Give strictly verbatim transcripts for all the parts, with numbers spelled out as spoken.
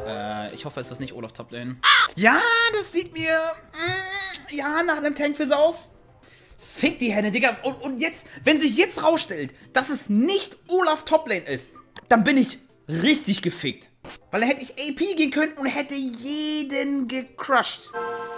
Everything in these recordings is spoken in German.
Äh, ich hoffe, es ist nicht Olaf Toplane. Ja, das sieht mir... Mm, ja, nach einem Tankfizz aus. Fick die Henne, Digga. Und, und jetzt, wenn sich jetzt rausstellt, dass es nicht Olaf Toplane ist, dann bin ich richtig gefickt. Weil dann hätte ich A P gehen können und hätte jeden gecrushed.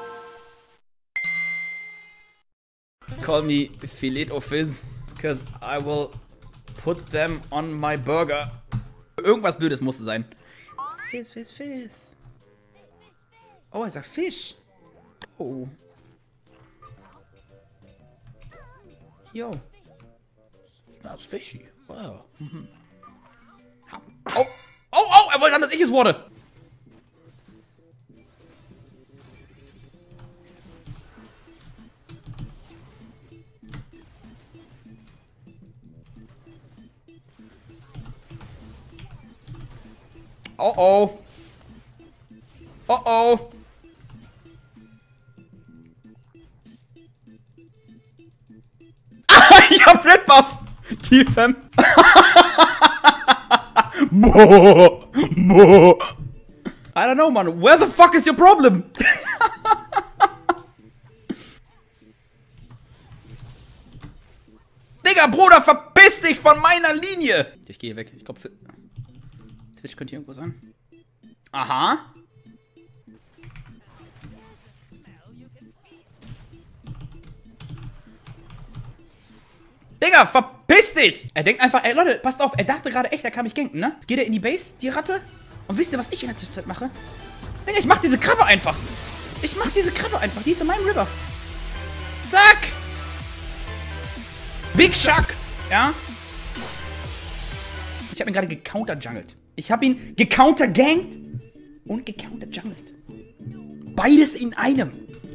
Call me Filet of Fizz, because I will put them on my burger. Irgendwas Blödes musste sein. Fizz, Fizz, Fizz. Oh, er sagt Fisch. Oh. Yo. That's fishy. Wow. Mhm. Oh, oh, oh, er wollte dann, dass ich es wurde. Oh, oh. Oh, oh. Ich hab Red Buff. T F M. Boah. Boah. I don't know, man. Where the fuck is your problem? Digga, Bruder, verpiss dich von meiner Linie. Ich gehe weg. Ich glaube, Twitch könnte hier irgendwo sein. Aha. Digga, verpiss dich! Er denkt einfach, ey Leute, passt auf, er dachte gerade echt, er kann mich ganken, ne? Jetzt geht er in die Base, die Ratte. Und wisst ihr, was ich in der Zwischenzeit mache? Digga, ich mach diese Krabbe einfach. Ich mach diese Krabbe einfach, die ist in meinem River. Zack! Big Shark! Ja? Ich hab ihn gerade gecounterjungelt. Ich hab ihn gecountergankt und gecounterjungelt. Beides in einem.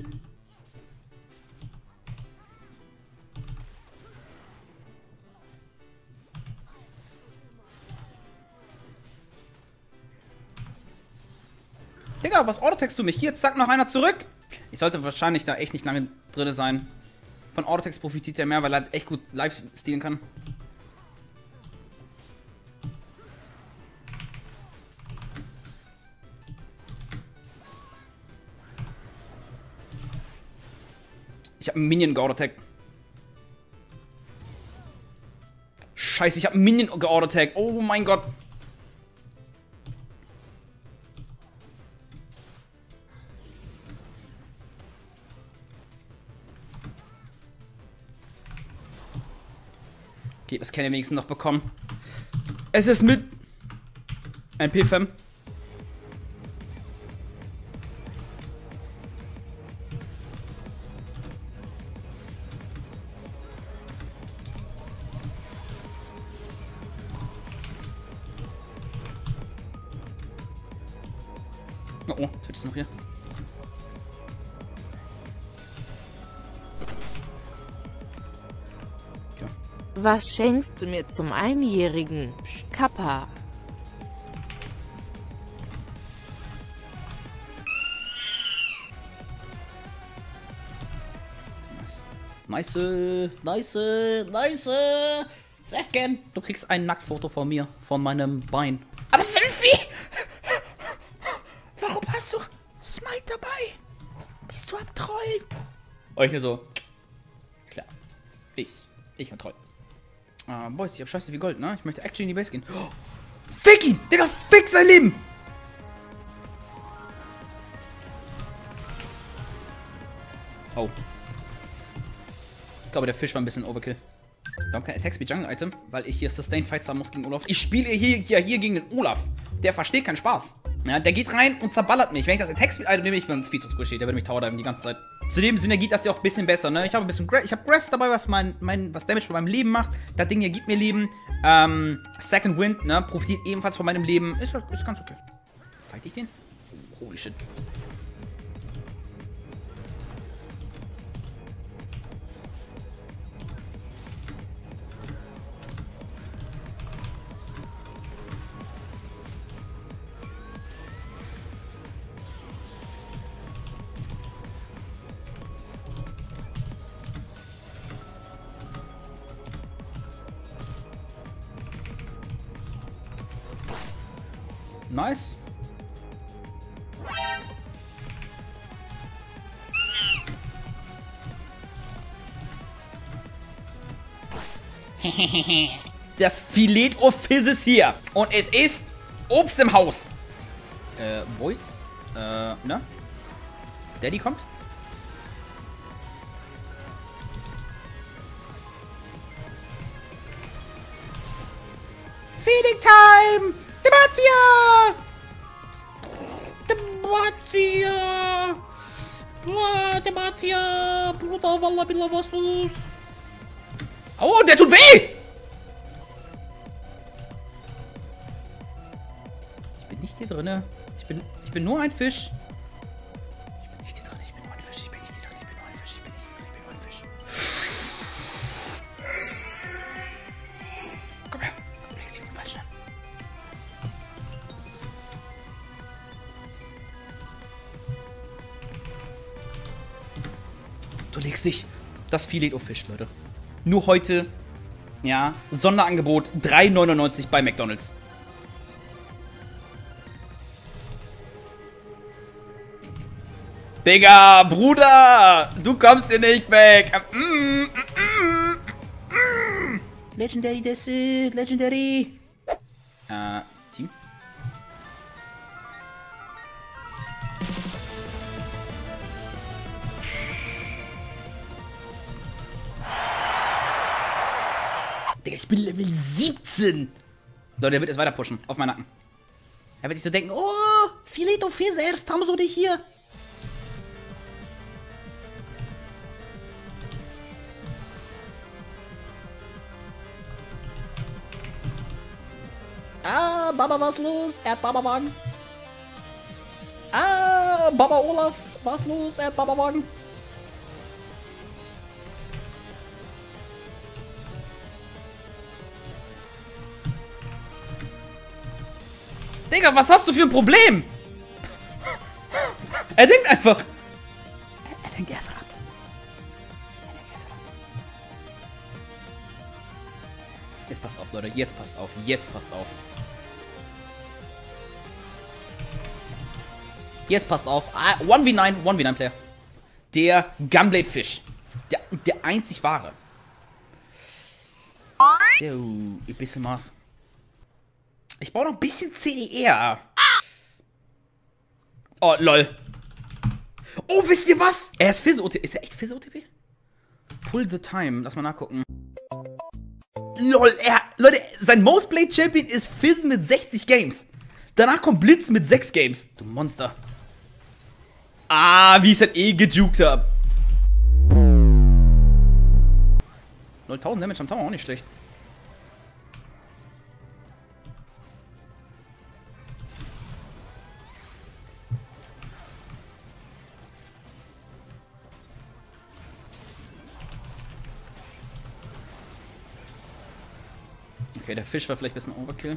Digga, was autotext du mich? Hier, zack, noch einer zurück. Ich sollte wahrscheinlich da echt nicht lange drin sein. Von Autotext profitiert er mehr, weil er halt echt gut live stealen kann. Ich hab einen Minion geautotag. Scheiße, ich hab einen Minion geautotag. Oh mein Gott. Okay, das kann er wenigstens noch bekommen. Es ist mit ein P F M. Oh, oh, Twitch ist noch hier. Okay. Was schenkst du mir zum Einjährigen? Kappa. Nice, nice, nice. Sefgen, du kriegst ein Nacktfoto von mir, von meinem Bein. Aber Filfi! Warum hast du Smite dabei? Bist du am Trollen? Euch nur so. Klar. Ich. Ich am Troll. Ah, Boys, ich hab scheiße wie Gold, ne? Ich möchte actually in die Base gehen. Oh, fick ihn! Digga, fick sein Leben! Oh. Ich glaube, der Fisch war ein bisschen Overkill. Wir haben kein Attack Speed Jungle Item, weil ich hier Sustained Fights haben muss gegen Olaf. Ich spiele hier, hier, hier gegen den Olaf. Der versteht keinen Spaß. Ja, der geht rein und zerballert mich. Wenn ich das Attack Speed Item nehme, ich bin viel zu squishy. Der würde mich towerdiven die ganze Zeit. Zudem Synergie das ja auch ein bisschen besser, ne? Ich habe ein bisschen Gra ich habe Grass dabei, was mein, mein was Damage von meinem Leben macht. Das Ding hier gibt mir Leben. Ähm, Second Wind, ne? Profitiert ebenfalls von meinem Leben. Ist, ist ganz okay. Fight ich den? Oh, holy shit. Nice. Das Filet of Fizz ist hier. Und es ist Obst im Haus. Äh, Voice? Äh, ne? Daddy kommt? Feeding Time! Demacia! Demacia! Boah, Demacia! Bruder, Wallah, Billah, was los? Oh, der tut weh! Ich bin nicht hier drinne. Ich bin, ich bin nur ein Fisch. Ich bin nicht hier drin, ich bin nur ein Fisch. Ich bin nicht hier drin, ich bin nur ein Fisch. Ich bin nicht hier drin, ich bin nur ein Fisch. Komm her. Du legst dich auf den falschen an. Du legst dich. Das Filet of Fish, Leute. Nur heute, ja, Sonderangebot drei neunundneunzig bei McDonald's. Digga, Bruder, du kommst hier nicht weg. Mm, mm, mm, mm. Legendary, das ist Legendary. Äh, Team? Digga, ich bin Level siebzehn. Leute, der wird jetzt weiter pushen. Auf meinen Nacken. Er wird sich so denken, oh, Filet of Fizz, erst haben sie dich hier. Ah, Baba, was los? Er hat Baba-Wagen. Ah, Baba Olaf, was los? Er hat Baba-Wagen. Digga, was hast du für ein Problem? Er denkt einfach. Er, er denkt, er ist Rad. Er denkt, er ist Rad. Jetzt passt auf, Leute. Jetzt passt auf. Jetzt passt auf. Jetzt passt auf. Ah, eins gegen neun, eins gegen neun Player. Der Gunblade Fish. Der, der einzig wahre. So, ein bisschen Maß. Ich brauche noch ein bisschen C D R. Oh, lol. Oh, wisst ihr was? Er ist Fizz-O T P. Ist er echt Fizz-O T P? Pull the time. Lass mal nachgucken. Lol, er... Leute, sein Most Played Champion ist Fizz mit sechzig Games. Danach kommt Blitz mit sechs Games. Du Monster. Ah, wie ich es halt eh gejukt habe. nulltausend Damage am Tower, auch nicht schlecht. Okay, der Fisch war vielleicht ein bisschen Overkill.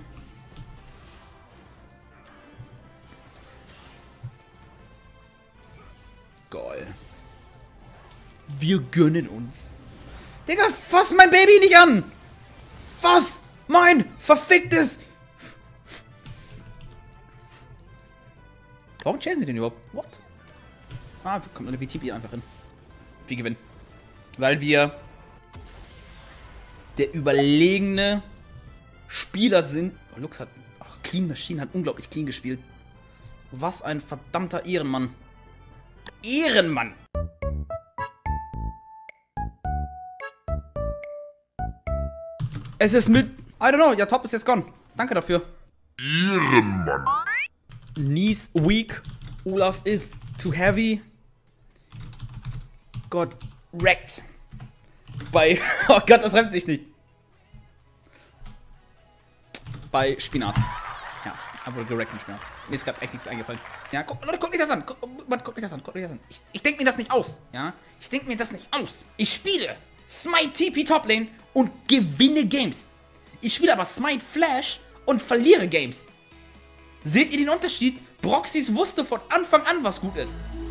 Geil. Wir gönnen uns. Digga, fass mein Baby nicht an! Fass mein verficktes... Warum chasen wir den überhaupt? What? Ah, kommt eine B T P einfach hin. Wir gewinnen. Weil wir der überlegene Spieler sind. Oh, Lux hat... Ach, Clean Machine hat unglaublich clean gespielt. Was ein verdammter Ehrenmann. Ehrenmann! Es ist mit... I don't know, ja, Top ist jetzt gone. Danke dafür. Ehrenmann. Knees weak. Olaf is too heavy. Gott, wrecked. Bei... Oh Gott, das reimt sich nicht. Bei Spinat. Ja, er wurde gerackt mit Spinat. Mir ist gerade echt nichts eingefallen. Ja, guck, Leute, guckt euch das an. Guckt, guckt euch das an. Guckt euch das an. Ich, ich denke mir das nicht aus. Ja, ich denke mir das nicht aus. Ich spiele Smite T P Toplane und gewinne Games. Ich spiele aber Smite Flash und verliere Games. Seht ihr den Unterschied? Broxys wusste von Anfang an, was gut ist.